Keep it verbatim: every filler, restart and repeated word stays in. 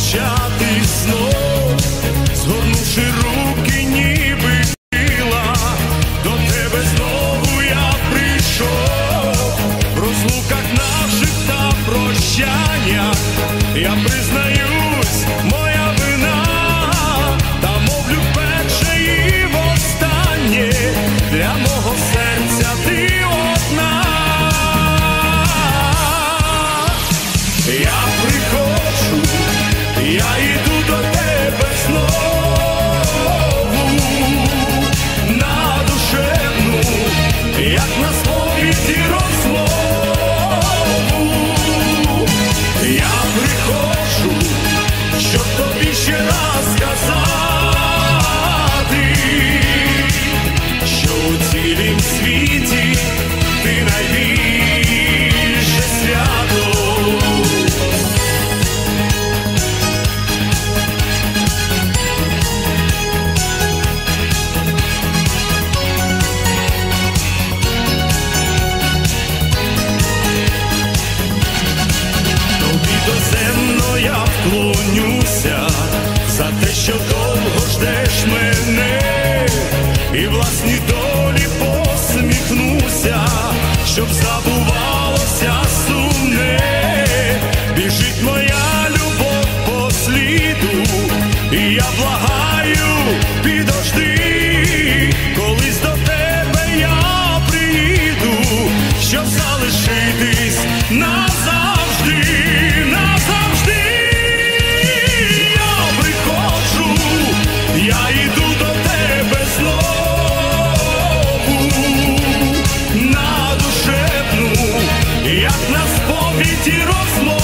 прощатись знов, згорнувши руки, ніби крила, до тебе знову я прийшов. В розлуках наших та прощаннях я признаюсь, моя вина, та мовлю вперше і востаннє, для мого серця ти одна. Я приходжу, я йду до тебе знову, на душевну, як на сповіді розмову. Я приходжу, щоб тобі ще раз сказати, що у цілім світі ти найбільше свято. Доземно я вклонюся за те, що довго ждеш мене, і власній долі посміхнуся, щоб забувалося сумне. Біжить моя любов по сліду, і я благаю, підожди, колись до тебе я приїду, щоб залишитись назавжди. Я йду до тебе знову, на душевну, як на сповіді розмову.